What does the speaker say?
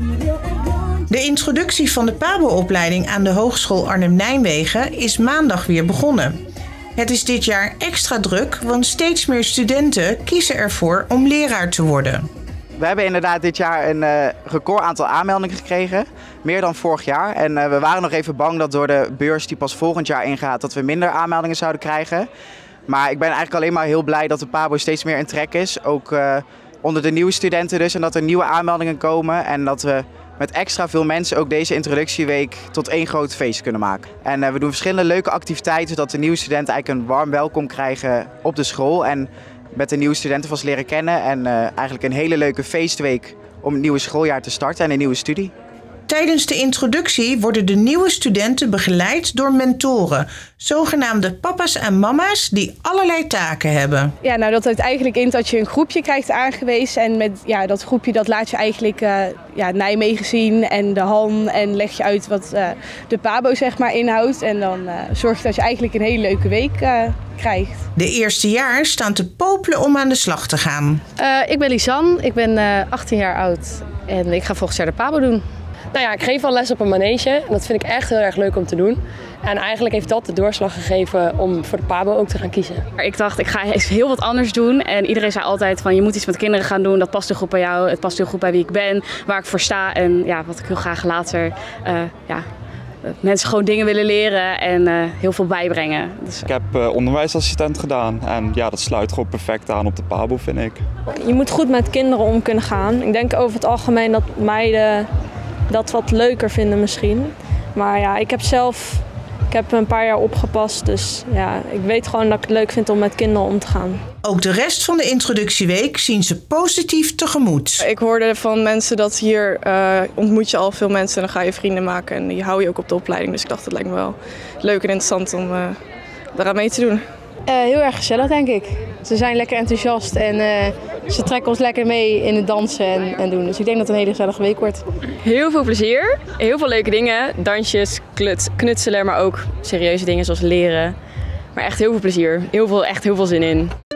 De introductie van de PABO-opleiding aan de Hogeschool Arnhem-Nijmegen is maandag weer begonnen. Het is dit jaar extra druk, want steeds meer studenten kiezen ervoor om leraar te worden. We hebben inderdaad dit jaar een record aantal aanmeldingen gekregen, meer dan vorig jaar. En we waren nog even bang dat door de beurs die pas volgend jaar ingaat, dat we minder aanmeldingen zouden krijgen. Maar ik ben eigenlijk alleen maar heel blij dat de PABO steeds meer in trek is, ook onder de nieuwe studenten dus. En dat er nieuwe aanmeldingen komen en dat we met extra veel mensen ook deze introductieweek tot één groot feest kunnen maken. En we doen verschillende leuke activiteiten, zodat de nieuwe studenten eigenlijk een warm welkom krijgen op de school. En met de nieuwe studenten vast leren kennen en eigenlijk een hele leuke feestweek om het nieuwe schooljaar te starten en een nieuwe studie. Tijdens de introductie worden de nieuwe studenten begeleid door mentoren, zogenaamde papa's en mama's die allerlei taken hebben. Ja, nou dat houdt eigenlijk in dat je een groepje krijgt aangewezen en met dat groepje dat laat je eigenlijk Nijmegen zien en de Han en leg je uit wat de PABO zeg maar inhoudt en dan zorg je dat je eigenlijk een hele leuke week krijgt. De eerstejaars staan te popelen om aan de slag te gaan. Ik ben Lisanne, ik ben 18 jaar oud en ik ga volgend jaar de PABO doen. Nou ja, ik geef al les op een manege en dat vind ik echt heel erg leuk om te doen. En eigenlijk heeft dat de doorslag gegeven om voor de PABO ook te gaan kiezen. Ik dacht, ik ga eens heel wat anders doen. En iedereen zei altijd van je moet iets met kinderen gaan doen. Dat past heel goed bij jou, het past heel goed bij wie ik ben, waar ik voor sta. En ja, wat ik heel graag later mensen gewoon dingen willen leren en heel veel bijbrengen. Dus, Ik heb onderwijsassistent gedaan en ja, dat sluit gewoon perfect aan op de PABO, vind ik. Je moet goed met kinderen om kunnen gaan. Ik denk over het algemeen dat meiden dat wat leuker vinden misschien. Maar ja, ik heb een paar jaar opgepast, dus ja, ik weet gewoon dat ik het leuk vind om met kinderen om te gaan. Ook de rest van de introductieweek zien ze positief tegemoet. Ik hoorde van mensen dat hier ontmoet je al veel mensen en dan ga je vrienden maken en die hou je ook op de opleiding. Dus ik dacht, het lijkt me wel leuk en interessant om daaraan mee te doen. Heel erg gezellig denk ik. Ze zijn lekker enthousiast en ze trekken ons lekker mee in het dansen en doen. Dus ik denk dat het een hele gezellige week wordt. Heel veel plezier, heel veel leuke dingen. Dansjes, knutselen, maar ook serieuze dingen zoals leren. Maar echt heel veel plezier, echt heel veel zin in.